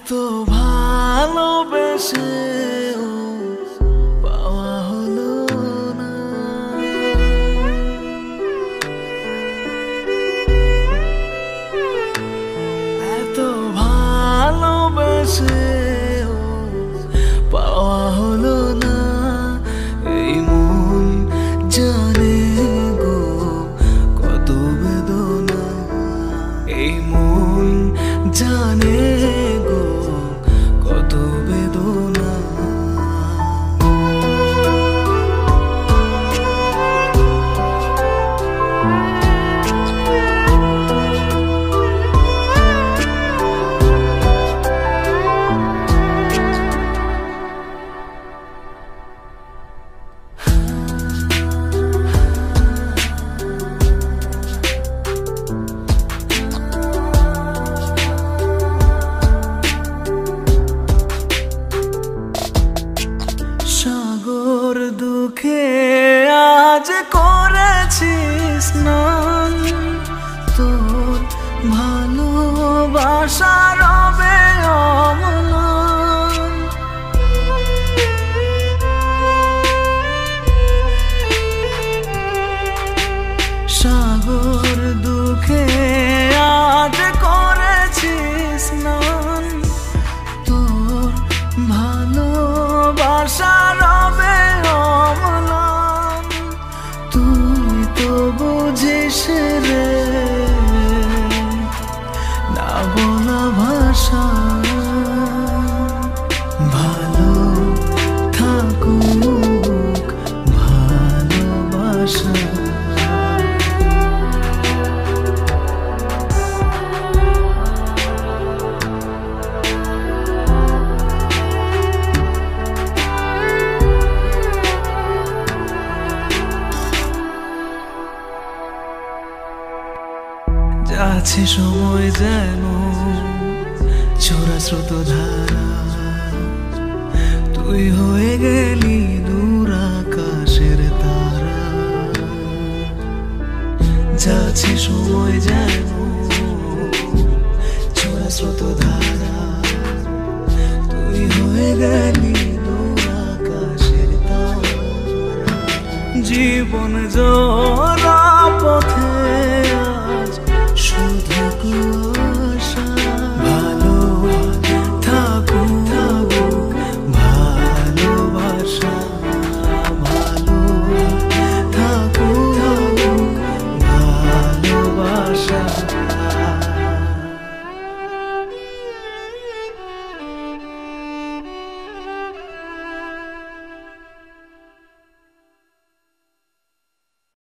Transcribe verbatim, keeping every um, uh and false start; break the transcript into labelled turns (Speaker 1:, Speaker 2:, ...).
Speaker 1: এত ভালোবেসে পাওয়া হলো না, এত ভালোবেসে পাওয়া হলো না। এই মন জানে গো কত বেদনা, এই মন জানে গো কত বেদনা। সাগর দুঃখে আজ করেছি স্নান, তোর ভালোবাসা রবে অম্লান। সাগর দুঃখে আজ করেছি স্নান, তোর ভালোবাসা রবে অম্লান। তুই তো বুঝিস রে না বলা ভাষা, ভালো থাকুক ভালোবাসা। যাচ্ছে সময় যেন ছোড়া স্রোত ধারা, তুই হয়ে গেলি দূর আকাশের তারা। যাচ্ছে সময় যেন ছোড়া স্রোত ধারা, তুই হয়ে গেলি দূর আকাশের তারা। জীবন জোর